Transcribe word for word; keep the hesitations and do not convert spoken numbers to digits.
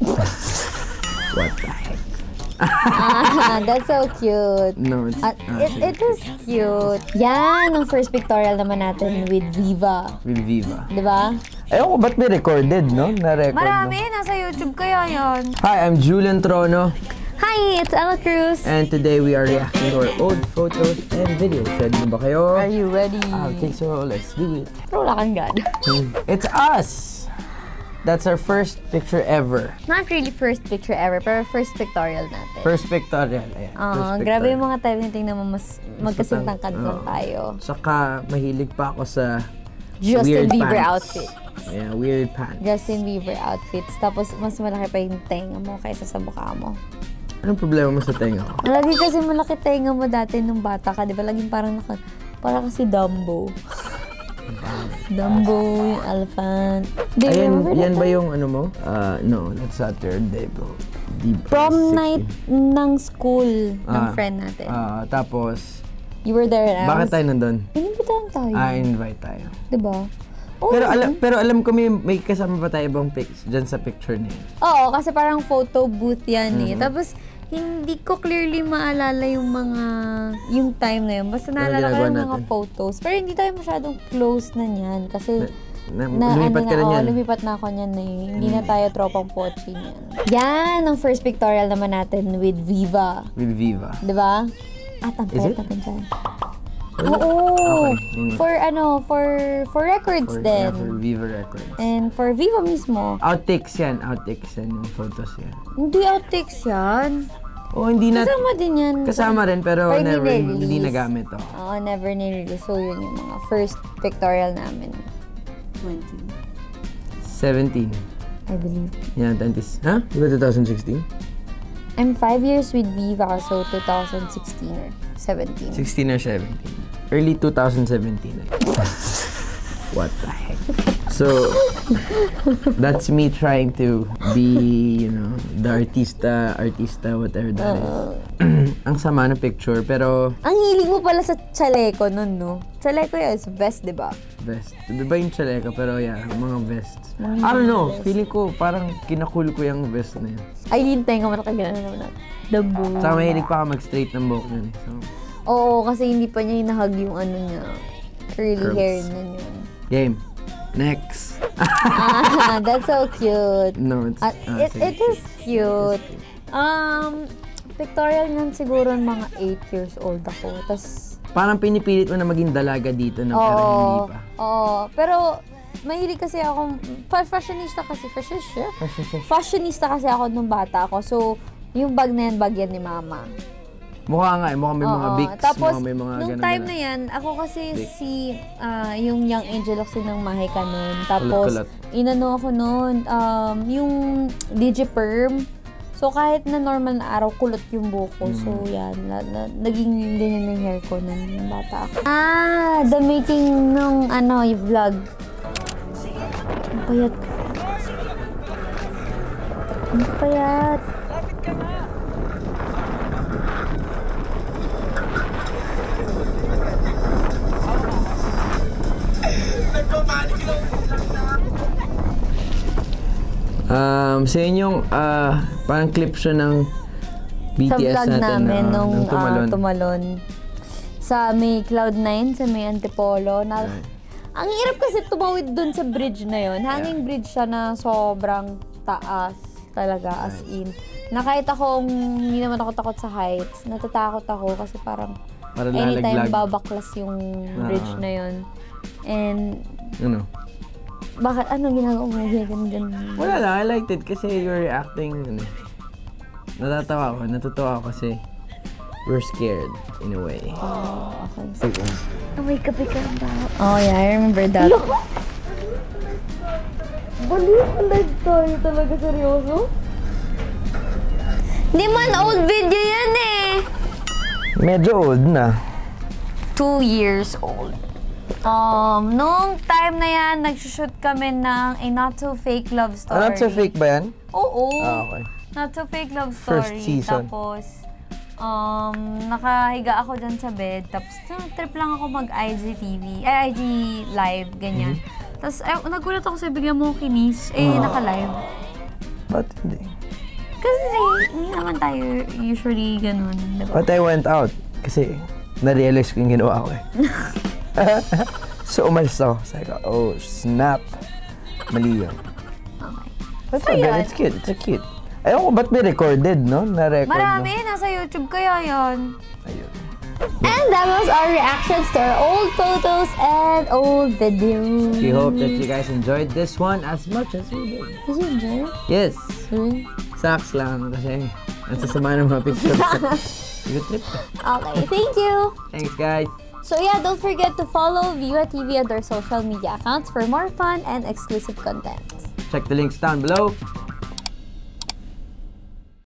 What the heck? Ah, that's so cute. No, it's, Uh, ah, it, sige. it is cute. Yan, ang first pictorial naman natin with Viva. With Viva. Diba? Ewan ko, ba't may recorded, no? Na-record, Marami, no? nasa YouTube kaya yan. Hi, I'm Julian Trono. Hi, it's Ella Cruz. And today we are reacting to our old photos and videos. Ready na ba kayo? Are you ready? Okay, so let's do it. Pero wala kang gana. It's us! That's our first picture ever. Not really first picture ever, pero first pictorial natin. First pictorial, ayan. Oo, first grabe pictorial. yung mga time na tingnan mo, mas magkasintangkad lang Oo. tayo. Saka, mahilig pa ako sa Justin weird Bieber pants. outfit. Yeah, weird pants. Justin Bieber outfits. Tapos, mas malaki pa yung tenga mo kaysa sa mukha mo. Anong problema mo sa tenga ko? Lagi kasi malaki tenga mo dati nung bata ka, di ba? Laging parang naka, parang kasi Dumbo. Dumbo, yung elephant. Di, Ayan, remember yan that ba time? yung ano mo? Uh, no, that's Saturday, bro. Di ba? Prom sixteen. night ng school ng Ah, friend natin. Ah, tapos, You were there and I bakit was... tayo nandun? Inimbitahan tayo. Ah, invite tayo. Di ba? Oh, Pero alam, pero alam ko may, may kasama pa tayo ibang pics dyan sa picture niya. Oo, kasi parang photo booth yan eh. Mhm. Tapos, hindi ko clearly maalala yung mga, yung time na yun. Basta naalala ko ginagawa yung mga natin? photos. Pero hindi tayo masyadong close na niyan. Kasi, Na, na, lumipat ano ka na, rin oo, yan. lumipat na ako niyan eh. Hindi na tayo tropang pochi niyan. Yan, ang first pictorial naman natin with Viva. With Viva. Diba? At ang Is pet it? natin dyan. Really? Oo! Okay, yun. For ano, for for records For, din. yeah, for Viva Records. And for Viva mismo. Outtakes yan, outtakes yan, yung photos yan. Hindi outtakes yan. Oh, hindi na... Kasama din yan. Kasama rin, pero Pero never, nire-release. hindi nagamit to. Oo, never nirelease. So, yun yung mga first pictorial namin. twenty. seventeen. I believe. Yan, twenties. Ha? Di ba twenty sixteen? I'm five years with Viva, so twenty sixteen or seventeen. sixteen or seventeen. Early twenty seventeen. What the heck? So, that's me trying to be, you know, the artista, artista, whatever that is. Ang sama ng picture, pero Ang hilig mo pala sa chaleco nun, no? Chaleco yun is vest, di ba? vest. Di ba yung chaleco? Pero yeah, mga vests. Mga I don't know, vest. feeling ko parang kinakul ko yung vest na yun. Ay, hintay nga nakagana naman natin. Dumbo. Saka mahilig pa ako mag-straight ng buhok yun. eh. So, Oo, kasi hindi pa niya hinahag yung ano niya. Curly Curls. hair na yun. game. Next. Ah, that's so cute. No, it's... Ah, ah, it, sige. it is cute. Um, pictorial niyan siguro mga eight years old ako. Tapos, Parang pinipilit mo na maging dalaga dito na pero hindi oo, pa. oo. Pero, mahilig kasi ako, fa- fashionista kasi, fashionista? Fashionista kasi ako nung bata ako. So, yung bag na yan, bag yan ni mama. Mukha nga eh, mukha may mga Oo. bics, Tapos, mukha may mga nung ganun time na. na yan, ako kasi Bic. si, ah, yung Young Angel Oxy ng Mahika nun. Tapos, Kulot-kulot. inano ako nun, um, yung Digiperm. So, kahit na normal na araw, kulot yung buhok ko. So, Mm. yan. Na, na, naging ganyan yung hair ko nung nung bata ako. Ah, the making nung, ano, yung vlog. Ang payat. Ang payat. Um, sa inyong, ah, parang clip siya ng B Sa T S vlog natin namin na, nung ng tumalon. ah, tumalon. Sa may Cloud nine, sa may Antipolo. Na, Right. Ang hirap kasi tumawid dun sa bridge na yon. Hanging bridge siya na sobrang taas talaga, as in. Na kahit akong hindi naman ako takot sa heights, natatakot ako kasi parang Para anytime lalaglag. babaklas yung bridge Ah. na yon. And Ano? bakit ano ginagawa mo? Ganyan, ganyan. Wala lang, I liked it kasi you're reacting, ano. Natatawa ako, natutuwa ako kasi we're scared in a way. Oh, okay. Sige. Oh, may kape ka ba? Oh, yeah, I remember that. Baliw ka live tayo talaga, seryoso? Di man, old video yan eh! Medyo old na. Two years old. Um, nung time na yan, nagsushoot kami ng a not so fake love story. Ah, not so fake ba yan? Oo. Ah, okay. Not so fake love story. First season. Tapos, um, nakahiga ako dyan sa bed. Tapos, trip lang ako mag-I G T V, ay I G live, ganyan. Mm-hmm. Tapos, ay, nagulat ako sa bigla mo kinis. Eh, Ah. naka-live. Ba't hindi? Kasi hindi naman tayo usually ganun, di ba? But I went out kasi na-realize ko yung ginawa ko eh. So umalis ako. Sabi ko, oh snap. Mali yun. Okay. That's So, so, good. yun. It's cute. It's cute. Ayaw ko, ba't may recorded, no? Na-record Marami, mo. nasa YouTube kaya yan. Ayun. And that was our reactions to our old photos and old videos. We hope that you guys enjoyed this one as much as we did. Did you enjoy? Yes. Really? Sucks lang kasi ang sasama ng mga pictures. Good trip. Okay, thank you. Thanks, guys. So yeah, don't forget to follow Viva T V and their social media accounts for more fun and exclusive content. Check the links down below.